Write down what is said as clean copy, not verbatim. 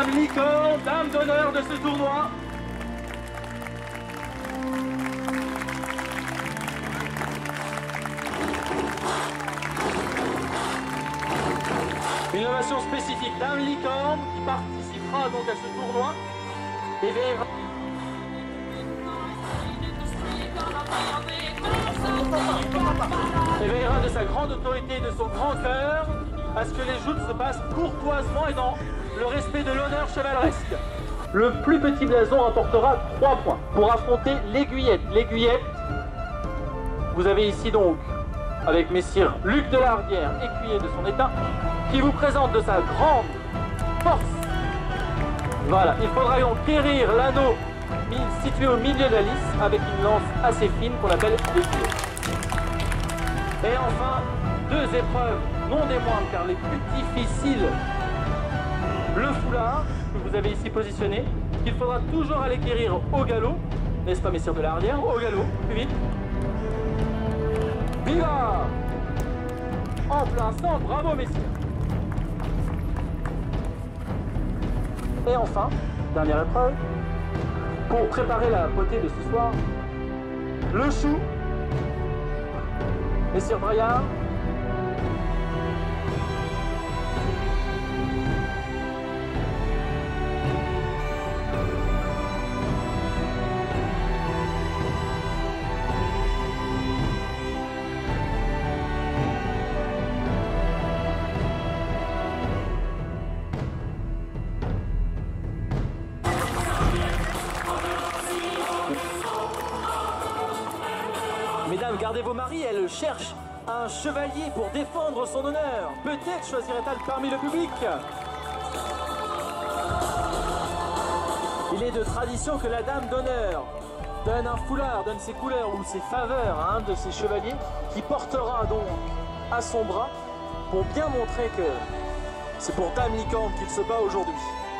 Dame Licorne, dame d'honneur de ce tournoi. Une ovation spécifique, Dame Licorne, qui participera donc à ce tournoi et veillera de sa grande autorité et de son grand cœur à ce que les joutes se passent courtoisement et dans le respect de l'honneur chevaleresque. Le plus petit blason apportera 3 points pour affronter l'aiguillette. L'aiguillette, vous avez ici donc, avec messire Luc de Lardière, écuyer de son état, qui vous présente de sa grande force. Voilà, il faudra donc quérir l'anneau situé au milieu de la lice avec une lance assez fine qu'on appelle l'aiguillette. Et enfin, 2 épreuves non des moindres car les plus difficiles. Le foulard, que vous avez ici positionné, qu'il faudra toujours aller quérir au galop, n'est-ce pas messire de Lardière? Au galop, plus vite. Viva! En plein centre, bravo messieurs. Et enfin, dernière épreuve, pour préparer la potée de ce soir, le chou, messire Braillard. Mesdames, gardez vos maris, elle cherche un chevalier pour défendre son honneur. Peut-être choisirait-elle parmi le public. Il est de tradition que la dame d'honneur donne un foulard, donne ses couleurs ou ses faveurs à un de ses chevaliers qui portera donc à son bras pour bien montrer que c'est pour Dame Licorne qu'il se bat aujourd'hui.